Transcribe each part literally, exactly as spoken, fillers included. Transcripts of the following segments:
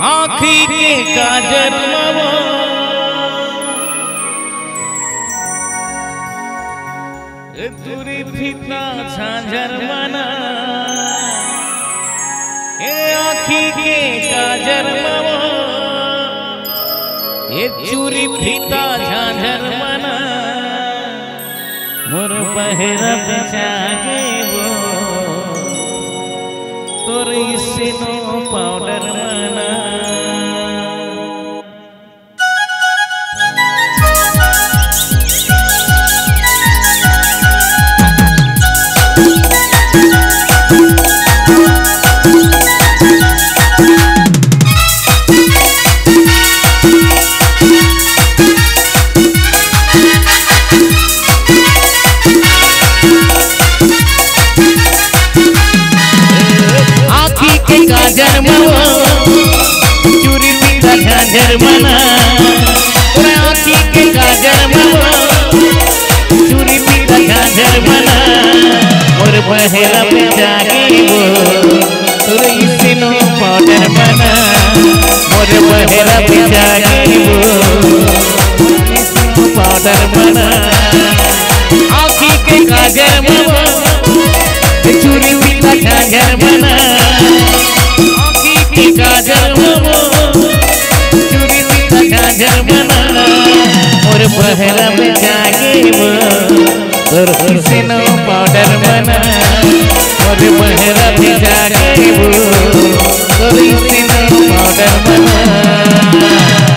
आँखी के काजल दूरी फीता झांझर मना आँखी के काजल ये चूरी फीता झांझर मना मोर पहरा जागे वो तोर सिनो पाउडर मना काजर मना चूरी पीता झांझर मना आँखी के काजर मना चूरी पीता झांझर मना और बहेरा पे जागे वो तोर सिनो पाउडर मना और बहेरा पे जागे वो पाउडर मना आँखी के काजर मना चूरी पीता झांझर मना काजल मना चूरी पीता काजल मना और बहरा में जागे वो तोर सिनो पाउडर मना और बहरा में जागे वो तोर सिनो पाउडर मना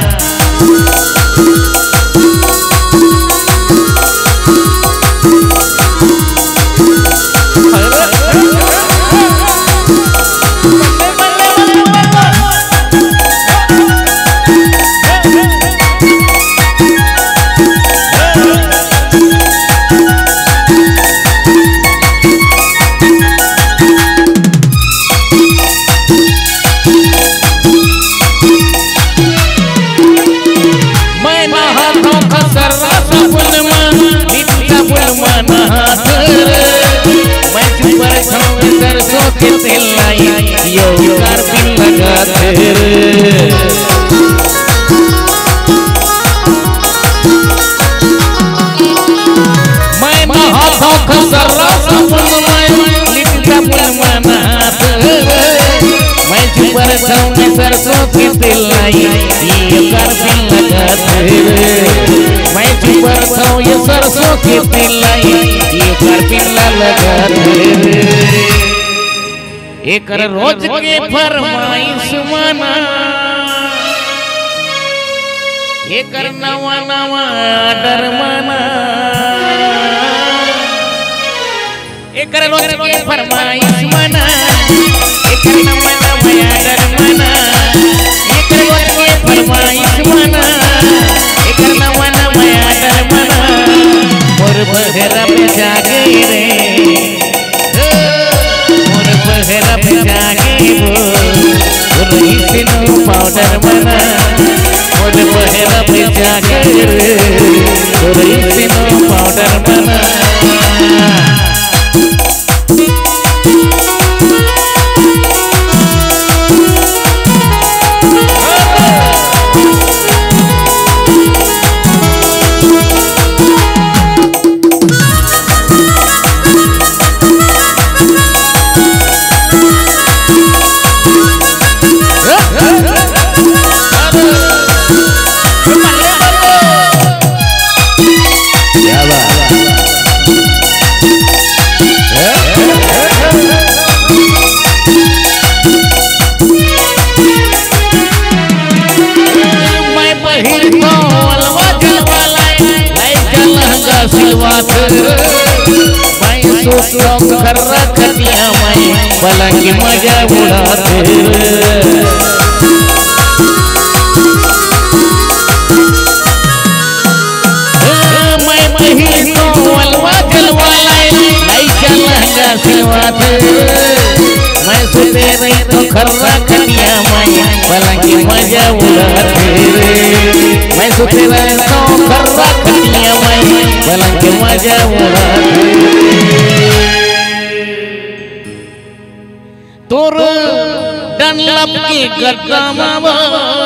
के तेल लाई यो कारबिन लगा तेरे मैं हाथों का सर्रा सपन में लिखता बुलमाना मैं चुपर खाऊं मैं सरसों के तेल लाई यो कारबिन लगा तेरे मैं चुपर खाऊं ये सरसों के तेल लाई यो कारबिन लगा तेरे एक रोज के फरमाइश मना एक नवा नवा डर मना एक रोज के फरमाइश मना एक नवा नवा डर मना एक रोज के फरमाइश मना एक नवा नवा डर मना मोर बहरा में जागे रे बहरा पे जागे वो तोर सिनो पाउडर मना और बहरा पे जागे तोर सिनो पाउडर मना कर रख दिया मैं पलंग मजा उड़ाते मैं मही तो अलवा जलवा लाई चलंगा सिलवाते मैं सुते रही तो कर रख दिया मैं पलंग मजा उड़ाते मैं सुते रही तो कर रख दिया मैं पलंग मजा उड़ाते तोर डनलप के गद्दा मामा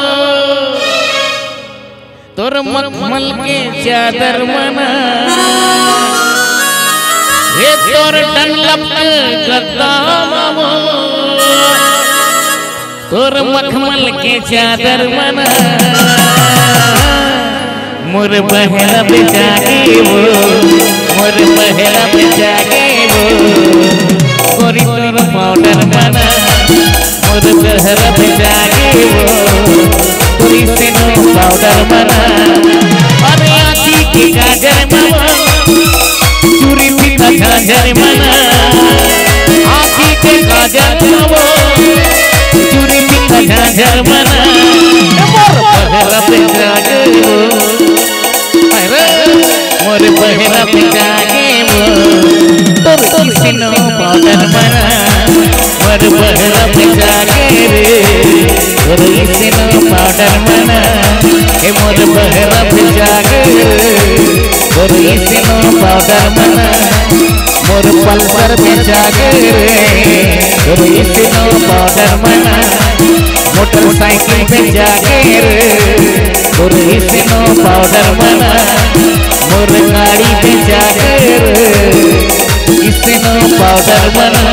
तोर मखमल के चादर मना ये तोर डनलप के गद्दा मामा तोर मखमल के चादर मना मोर बहरा बेचागे वो मोर बहरा बेचागे वो गोरी तोर पाउडर मना मोर बहरा बेचागे वो गोरी से नो पाउडर मना अरे आँखी के काजर मना चूड़ी पीता झांझर मना आँखी के काजर मना चूड़ी पीता झांझर मना मोर बहरा बेचागे वो मोर बहरा बेचागे वो तोर किसी नो पाउडर मना मोर बहरा बेचागे रे तोर किसी नो पाउडर मना हे मोर बहरा बेचागे तोर किसी नो पाउडर मना मोर पल्सर बेचागे रे तोर किसी नो पाउडर मना मोटरसाइकिल बेचागे रे तोर किसी नो पाउडर मना मोर गाड़ी बेचागे रे किसी नो पाउडर मना